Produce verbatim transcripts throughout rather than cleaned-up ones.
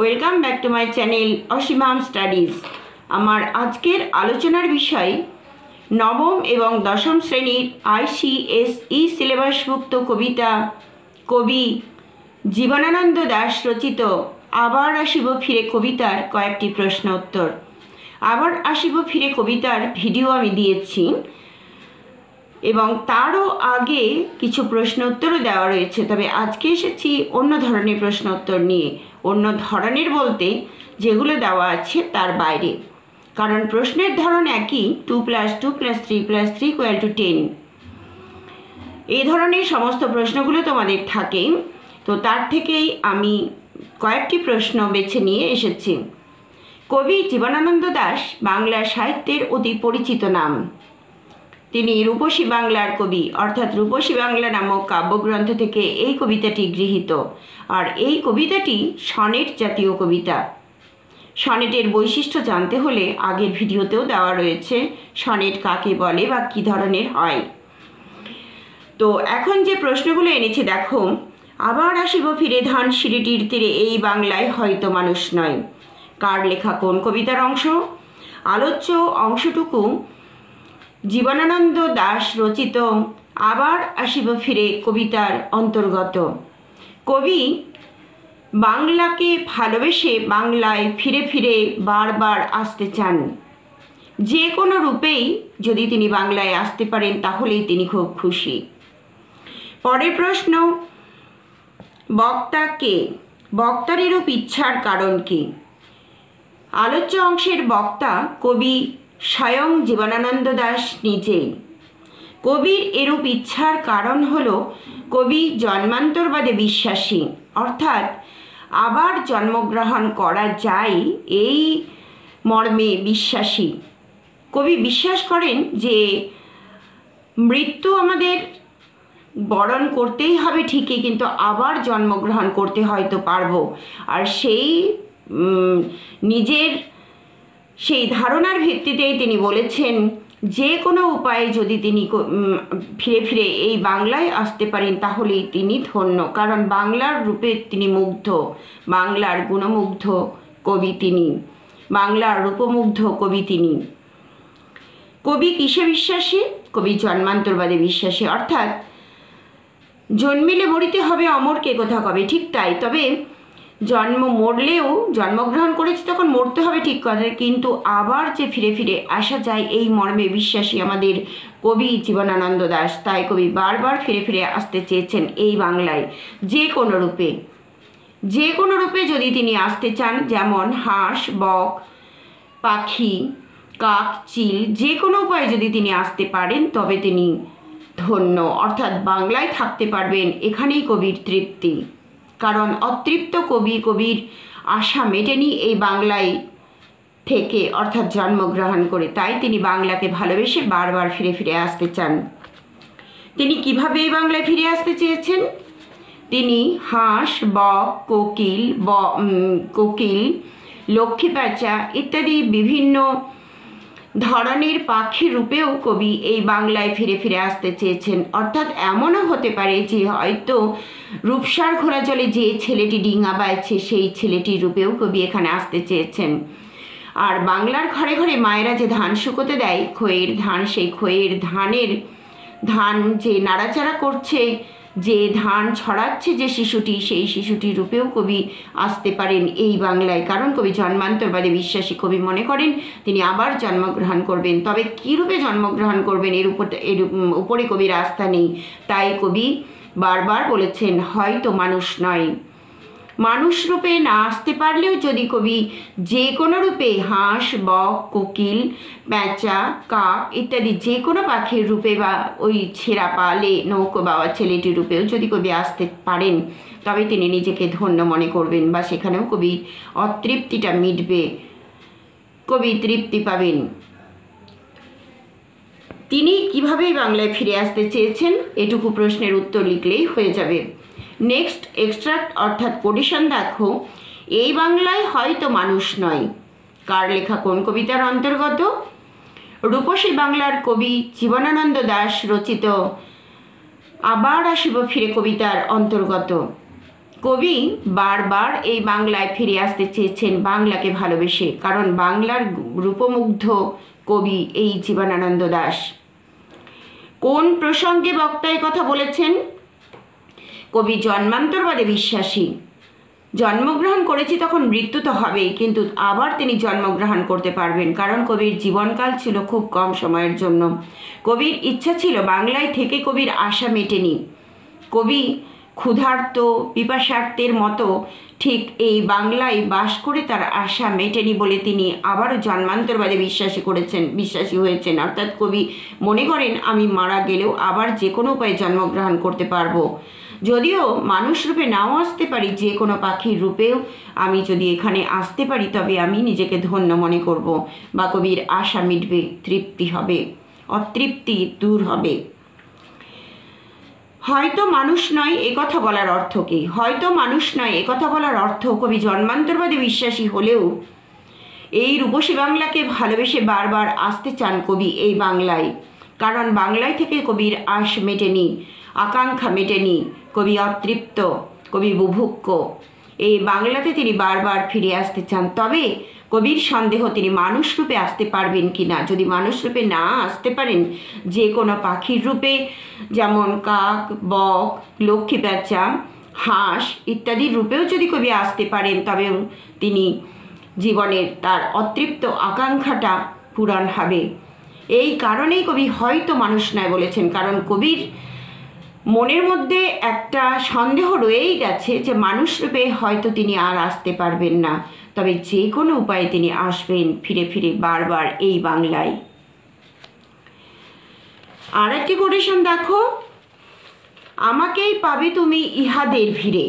Welcome back to my channel অসীমাম studies. আমার আজকের আলোচনার বিষয় নবম এবং দশম শ্রেণীর আইসিএসই সিলেবাসভুক্ত কবিতা কবি জীবনানন্দ দাশ রচিত আবার আসিব ফিরে কবিতার কয়েকটি প্রশ্ন উত্তর। আবার আসিব ফিরে কবিতার ভিডিও আমি দিয়েছি এবং তারও আগে কিছু প্রশ্ন উত্তরও দেওয়া রয়েছে, তবে আজকে এসেছি অন্য ধরনের প্রশ্ন উত্তর নিয়ে। অন্য ধরনের বলতে যেগুলো দেওয়া আছে তার বাইরে, কারণ প্রশ্নের ধরন একই, two plus two plus three plus three equal to ten, এই ধরনের সমস্ত প্রশ্নগুলো তোমাদের থাকে। তো তার থেকেই আমি কয়েকটি প্রশ্ন বেছে নিয়ে এসেছি। কবি জীবনানন্দ দাশ বাংলা সাহিত্যের অতি পরিচিত নাম। তিনি রূপসী বাংলার কবি, অর্থাৎ রূপসী বাংলা নামক কাব্যগ্রন্থ থেকে এই কবিতাটি গৃহীত। আর এই কবিতাটি সনেট জাতীয় কবিতা। সনেটের বৈশিষ্ট্য জানতে হলে আগের ভিডিওতেও দেওয়া রয়েছে সনেট কাকে বলে বা কী ধরনের হয়। তো এখন যে প্রশ্নগুলো এনেছি দেখো। আবার আসিব ফিরে ধান সিঁড়িটির তীরে এই বাংলায় হয়তো মানুষ নয়। কার লেখা কোন কবিতার অংশ? আলোচ্য অংশটুকু জীবনানন্দ দাশ রচিত আবার আসিব ফিরে কবিতার অন্তর্গত। কবি বাংলাকে ভালোবেসে বাংলায় ফিরে ফিরে বারবার আসতে চান। যে কোনো রূপেই যদি তিনি বাংলায় আসতে পারেন তাহলেই তিনি খুব খুশি। পরের প্রশ্ন, বক্তা কে? বক্তার এরূপ ইচ্ছার কারণ কি? আলোচ্য অংশের বক্তা কবি স্বয়ং জীবনানন্দ দাশ নিজেই। কবির এরূপ ইচ্ছার কারণ হল কবি জন্মান্তরবাদে বিশ্বাসী, অর্থাৎ আবার জন্মগ্রহণ করা যায় এই মর্মে বিশ্বাসী। কবি বিশ্বাস করেন যে মৃত্যু আমাদের বরণ করতেই হবে ঠিকই, কিন্তু আবার জন্মগ্রহণ করতে হয়তো পারবো। আর সেই নিজের সেই ধারণার ভিত্তিতেই তিনি বলেছেন যে কোনো উপায়ে যদি তিনি ফিরে ফিরে এই বাংলায় আসতে পারেন তাহলেই তিনি ধন্য, কারণ বাংলার রূপে তিনি মুগ্ধ, বাংলার গুণমুগ্ধ কবি তিনি, বাংলার রূপমুগ্ধ কবি তিনি। কবি কিসে বিশ্বাসী? কবি জন্মান্তরবাদে বিশ্বাসী, অর্থাৎ জন্মিলে মরিতে হবে অমর কে কথা কবে, ঠিক তাই। তবে জন্ম মরলেও জন্মগ্রহণ করেছে তখন মরতে হবে ঠিক কথা, কিন্তু আবার যে ফিরে ফিরে আসা যায় এই মর্মে বিশ্বাসী আমাদের কবি জীবনানন্দ দাশ। তাই কবি বারবার ফিরে ফিরে আসতে চেয়েছেন এই বাংলায় যে কোনো রূপে। যে কোনো রূপে যদি তিনি আসতে চান, যেমন হাঁস, বক, পাখি, কাক, চিল, যে কোনো উপায়ে যদি তিনি আসতে পারেন তবে তিনি ধন্য, অর্থাৎ বাংলায় থাকতে পারবেন। এখানেই কবির তৃপ্তি, কারণ অতৃপ্ত কবি কবির আশা মেটেনি এই বাংলায় থেকে, অর্থাৎ জন্মগ্রহণ করে। তাই তিনি বাংলাকে ভালোবেসে বারবার ফিরে ফিরে আসতে চান। তিনি কিভাবে এই বাংলায় ফিরে আসতে চেয়েছেন? তিনি হাঁস, বক, কোকিল, ব কোকিল লক্ষ্মী প্যাঁচা ইত্যাদি বিভিন্ন ধরনের পাখি রূপেও কবি এই বাংলায় ফিরে ফিরে আসতে চেয়েছেন। অর্থাৎ এমনও হতে পারে যে হয়তো রূপসার ঘোড়াজলে যে ছেলেটি ডিঙা বাইছে সেই ছেলেটির রূপেও কবি এখানে আসতে চেয়েছেন। আর বাংলার ঘরে ঘরে মায়েরা যে ধান শুকোতে দেয়, খইয়ের ধান, সেই খইয়ের ধানের ধান যে নাড়াচাড়া করছে, যে ধান ছড়াচ্ছে যে শিশুটি, সেই শিশুটির রূপেও কবি আসতে পারেন এই বাংলায়, কারণ কবি জন্মান্তরবাদে বিশ্বাসী। কবি মনে করেন তিনি আবার জন্মগ্রহণ করবেন, তবে কী রূপে জন্মগ্রহণ করবেন এর উপর এর উপরে কবির আস্থা নেই। তাই কবি বারবার বলেছেন হয়তো মানুষ নয়। মানুষ রূপে না আসতে পারলেও যদি কবি যে কোনো রূপে হাঁস, বক, কোকিল, প্যাঁচা, কাক ইত্যাদি যে কোনো পাখির রূপে বা ওই ছেঁড়া পালে নৌকো বাওয়া ছেলেটির রূপেও যদি কবি আসতে পারেন তবে তিনি নিজেকে ধন্য মনে করবেন, বা সেখানেও কবি অতৃপ্তিটা মিটবে, কবি তৃপ্তি পাবেন। তিনি কিভাবে বাংলায় ফিরে আসতে চেয়েছেন এটুকু প্রশ্নের উত্তর লিখলেই হয়ে যাবে। নেক্সট এক্সট্রাক্ট অর্থাৎ কোটেশন দেখো। এই বাংলায় হয়তো মানুষ নয়, কার লেখা কোন কবিতার অন্তর্গত? রূপসী বাংলার কবি জীবনানন্দ দাশ রচিত আবার আসিব ফিরে কবিতার অন্তর্গত। কবি বারবার এই বাংলায় ফিরে আসতে চেয়েছেন বাংলাকে ভালোবেসে, কারণ বাংলার রূপমুগ্ধ কবি এই জীবনানন্দ দাশ। কোন প্রসঙ্গে বক্তা এই কথা বলেছেন? কবি জন্মান্তরবাদে বিশ্বাসী। জন্মগ্রহণ করেছি তখন মৃত্যু তো হবেই, কিন্তু আবার তিনি জন্মগ্রহণ করতে পারবেন, কারণ কবির জীবনকাল ছিল খুব কম সময়ের জন্য। কবির ইচ্ছা ছিল বাংলায় থেকে, কবির আশা মেটেনি। কবি ক্ষুধার্ত পিপাসার্তের মতো ঠিক এই বাংলায় বাস করে তার আশা মেটেনি বলে তিনি আবারও জন্মান্তরবাদে বিশ্বাসী করেছেন বিশ্বাসী হয়েছেন। অর্থাৎ কবি মনে করেন আমি মারা গেলেও আবার যে কোনো উপায়ে জন্মগ্রহণ করতে পারবো, যদিও মানুষ রূপে নাও আসতে পারি, যে কোনো পাখির রূপেও আমি যদি এখানে আসতে পারি তবে আমি নিজেকে ধন্য মনে করব, বা কবির আশা মিটবে, তৃপ্তি হবে, অতৃপ্তি দূর হবে। হয়তো মানুষ নয় এ কথা বলার অর্থ কি? হয়তো মানুষ নয় এ কথা বলার অর্থ কবি জন্মান্তরবাদে বিশ্বাসী হলেও এই রূপসী বাংলাকে ভালোবেসে বারবার আসতে চান কবি এই বাংলায়, কারণ বাংলায় থেকে কবির আশ মেটেনি, আকাঙ্ক্ষা মেটেনি, কবি অতৃপ্ত, কবি বুভুক্ষ। এই বাংলাতে তিনি বারবার ফিরে আসতে চান। তবে কবির সন্দেহ তিনি মানুষ রূপে আসতে পারবেন কি না। যদি মানুষ রূপে না আসতে পারেন, যে কোনো পাখির রূপে, যেমন কাক, বক, লক্ষ্মী প্যাঁচা, হাঁস ইত্যাদির রূপেও যদি কবি আসতে পারেন, তবেও তিনি জীবনের তার অতৃপ্ত আকাঙ্ক্ষাটা পূরণ হবে। এই কারণেই কবি হয়তো মানুষ নয় বলেছেন, কারণ কবির মনের মধ্যে একটা সন্দেহ রয়েই গেছে যে মানুষ রূপে হয়তো তিনি আর আসতে পারবেন না, তবে যে কোনো উপায়ে তিনি আসবেন ফিরে ফিরে বারবার এই বাংলায়। আর একটি কোটেশন দেখো, আমাকেই পাবে তুমি ইহাদের ভিড়ে।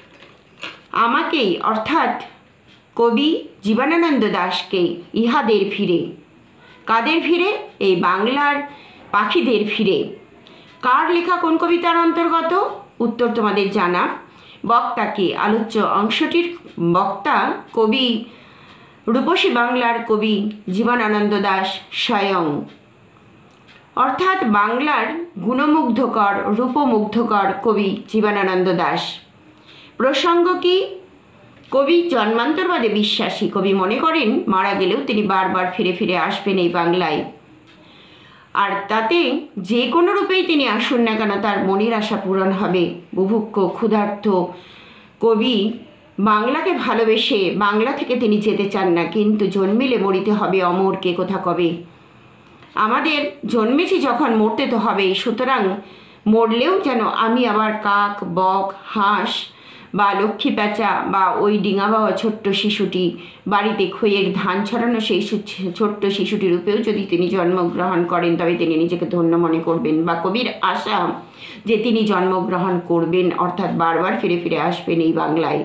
আমাকেই অর্থাৎ কবি জীবনানন্দ দাশকে ইহাদের ভিড়ে। কাদের ভিড়ে? এই বাংলার পাখিদের ভিড়ে। কার লেখা কোন কবিতার অন্তর্গত? উত্তর তোমাদের জানা। বক্তাকে, আলোচ্য অংশটির বক্তা কবি রূপসী বাংলার কবি জীবনানন্দ দাশ স্বয়ং, অর্থাৎ বাংলার গুণমুগ্ধকর রূপমুগ্ধকর কবি জীবনানন্দ দাশ। প্রসঙ্গ কি? কবি জন্মান্তরবাদে বিশ্বাসী। কবি মনে করেন মারা গেলেও তিনি বারবার ফিরে ফিরে আসবেন এই বাংলায়, আর তাতে যে কোনো রূপেই তিনি আসুন না কেন তার মনের আশা পূরণ হবে। বুভুক্ষ, ক্ষুধার্ত কবি বাংলাকে ভালোবেসে বাংলা থেকে তিনি যেতে চান না, কিন্তু জন্মিলে মরিতে হবে, অমর কে কথা কবে। আমাদের জন্মেছি যখন, মরতে তো হবেই, সুতরাং মরলেও যেন আমি আবার কাক, বক, হাঁস বা লক্ষ্মী প্যাঁচা বা ওই ডিঙা বাবা ছোট্ট শিশুটি, বাড়িতে খইয়ের ধান ছড়ানো সেই ছোট্ট শিশুটির রূপেও যদি তিনি জন্মগ্রহণ করেন তবে তিনি নিজেকে ধন্য মনে করবেন, বা কবির আশা যে তিনি জন্মগ্রহণ করবেন, অর্থাৎ বারবার ফিরে ফিরে আসবেন এই বাংলায়।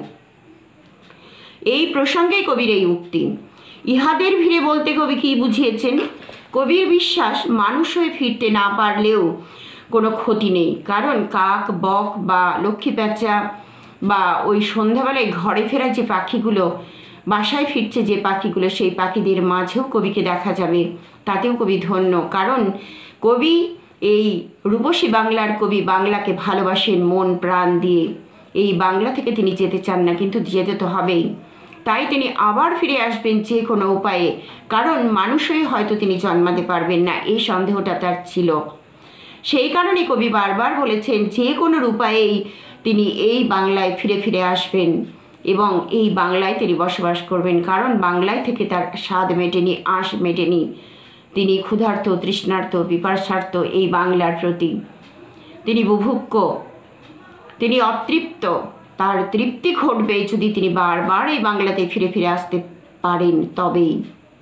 এই প্রসঙ্গে কবির এই উক্তি। ইহাদের ভিড়ে বলতে কবি কী বুঝিয়েছেন? কবির বিশ্বাস মানুষ হয়ে ফিরতে না পারলেও কোনো ক্ষতি নেই, কারণ কাক, বক বা লক্ষ্মী প্যাঁচা বা ওই সন্ধ্যাবেলায় ঘরে ফেরা যে পাখিগুলো, বাসায় ফিরছে যে পাখিগুলো, সেই পাখিদের মাঝেও কবিকে দেখা যাবে, তাতেও কবি ধন্য, কারণ কবি এই রূপসী বাংলার কবি বাংলাকে ভালোবাসেন মন প্রাণ দিয়ে। এই বাংলা থেকে তিনি যেতে চান না, কিন্তু যেতে তো হবেই, তাই তিনি আবার ফিরে আসবেন যে কোনো উপায়ে, কারণ মানুষ হয়ে হয়তো তিনি জন্মাতে পারবেন না, এই সন্দেহটা তার ছিল। সেই কারণে কবি বারবার বলেছেন যে কোনো উপায়েই তিনি এই বাংলায় ফিরে ফিরে আসবেন এবং এই বাংলায় তিনি বসবাস করবেন, কারণ বাংলায় থেকে তার স্বাদ মেটেনি, আশ মেটেনি। তিনি ক্ষুধার্ত, তৃষ্ণার্ত, পিপাসার্ত এই বাংলার প্রতি। তিনি বুভুক্ষ, তিনি অতৃপ্ত। তার তৃপ্তি ঘটবে যদি তিনি বারবার এই বাংলাতে ফিরে ফিরে আসতে পারেন তবেই।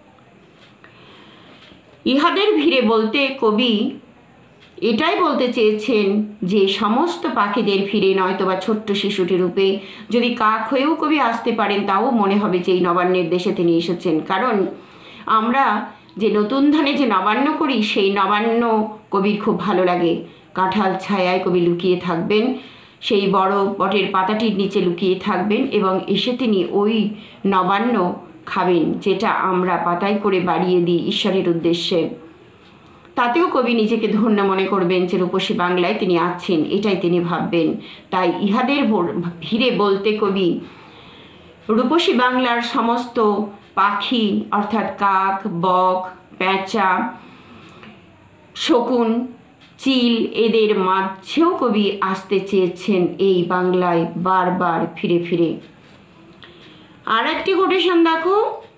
ইহাদের ভিড়ে বলতে কবি এটাই বলতে চেয়েছেন যে সমস্ত পাখিদের ফিরে নয়তোবা ছোট্ট শিশুটি রূপে যদি কাক হয়েও কবি আসতে পারেন, তাও মনে হবে যে এই নবান্নের দেশে তিনি এসেছেন, কারণ আমরা যে নতুন ধানে যে নবান্ন করি সেই নবান্ন কবির খুব ভালো লাগে। কাঁঠাল ছায়ায় কবি লুকিয়ে থাকবেন, সেই বড় বটের পাতাটির নিচে লুকিয়ে থাকবেন এবং এসে তিনি ওই নবান্ন খাবেন, যেটা আমরা পাতায় করে বাড়িয়ে দিই ঈশ্বরের উদ্দেশ্যে। তাতেও কবি নিজেকে ধন্য মনে করবেন যে রূপসী বাংলায় তিনি আছেন, এটাই তিনি ভাববেন। তাই ইহাদের ভিড়ে বলতে কবি রূপসী বাংলার সমস্ত পাখি অর্থাৎ কাক, বক, পেঁচা, শকুন, চিল এদের মাঝেও কবি আসতে চেয়েছেন এই বাংলায় বারবার ফিরে ফিরে। আর একটি কোটেশন দেখো,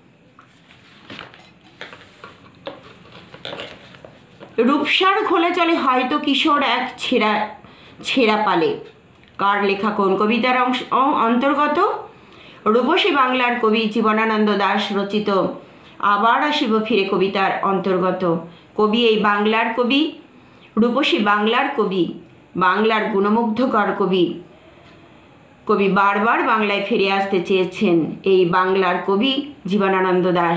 রূপসার ঘোলা চলে হয়তো কিশোর এক ছেঁড়া ছেঁড়া পালে। কার লেখা, কোন কবিতার অংশ অন্তর্গত? রূপসী বাংলার কবি জীবনানন্দ দাশ রচিত আবার আসিব ফিরে কবিতার অন্তর্গত। কবি এই বাংলার কবি, রূপসী বাংলার কবি, বাংলার গুণমুগ্ধকর কবি। কবি বারবার বাংলায় ফিরে আসতে চেয়েছেন, এই বাংলার কবি জীবনানন্দ দাশ।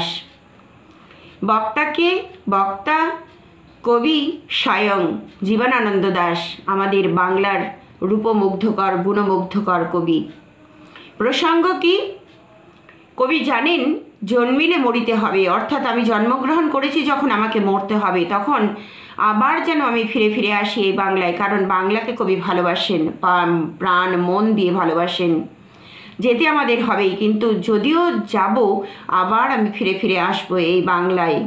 বক্তাকে বক্তা কবি স্বয়ং জীবনানন্দ দাশ, আমাদের বাংলার রূপমুগ্ধকর গুণমুগ্ধকর কবি। প্রসঙ্গ কি? কবি জানেন জন্মিলে মরিতে হবে, অর্থাৎ আমি জন্মগ্রহণ করেছি যখন আমাকে মরতে হবে, তখন আবার যেন আমি ফিরে ফিরে আসি এই বাংলায়, কারণ বাংলাকে কবি ভালোবাসেন, প্রাণ মন দিয়ে ভালোবাসেন। যেতে আমাদের হবেই, কিন্তু যদিও যাব আবার আমি ফিরে ফিরে আসবো এই বাংলায়।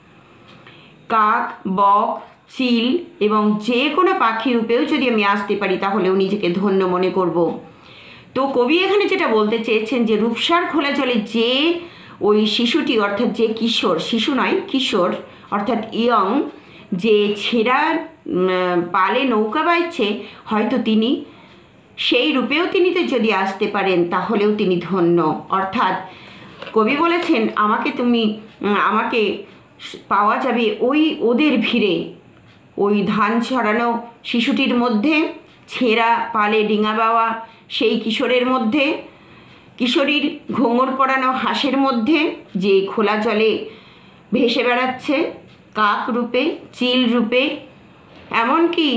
কাক, বক, চিল এবং যে কোনো পাখি রূপেও যদি আমি আসতে পারি তাহলেও নিজেকে ধন্য মনে করব। তো কবি এখানে যেটা বলতে চেয়েছেন যে রূপসার খোলা জলে যে ওই শিশুটি অর্থাৎ যে কিশোর, শিশু নয় কিশোর অর্থাৎ ইয়ং, যে ছেঁড়া পালে নৌকা বাইছে, হয়তো তিনি সেই রূপেও তিনি তো যদি আসতে পারেন তাহলেও তিনি ধন্য। অর্থাৎ কবি বলেছেন আমাকে তুমি আমাকে পাওয়া যাবে ওই ওদের ভিড়ে, ওই ধান ছড়ানো শিশুটির মধ্যে, ছেঁড়া পালে ডিঙা বাওয়া সেই কিশোরের মধ্যে, কিশোরীর ঘোঙর পরানো হাঁসের মধ্যে, যে খোলা জলে ভেসে বেড়াচ্ছে কাক রূপে, চিল রূপে। এমনকি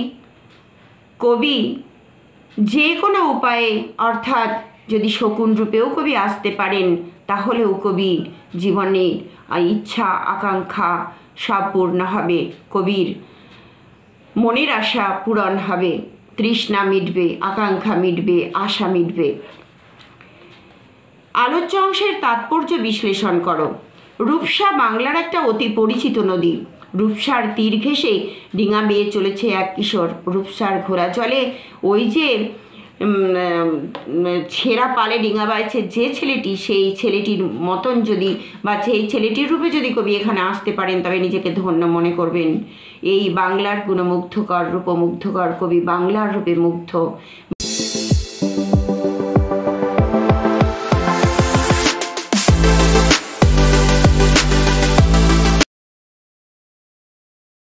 কবি যে কোনো উপায়ে অর্থাৎ যদি শকুন রূপেও কবি আসতে পারেন তাহলেও কবি জীবনে ইচ্ছা আকাঙ্ক্ষা সব পূর্ণ হবে, কবির মনের আশা পূরণ হবে, তৃষ্ণা মিটবে, আকাঙ্ক্ষা মিটবে, আশা মিটবে। আলোচ্য অংশের তাৎপর্য বিশ্লেষণ করো। রূপসা বাংলার একটা অতি পরিচিত নদী। রূপসার তীর ঘেঁষে ডিঙা বেয়ে চলেছে এক কিশোর। রূপসার ঘোড়া চলে ওই যে ছেঁড়া পালে ডিঙা বাইছে যে ছেলেটি, সেই ছেলেটির মতন যদি বা সেই ছেলেটির রূপে যদি কবি এখানে আসতে পারেন তবে নিজেকে ধন্য মনে করবেন। এই বাংলার গুণমুগ্ধকর রূপমুগ্ধকর কবি বাংলার রূপে মুগ্ধ।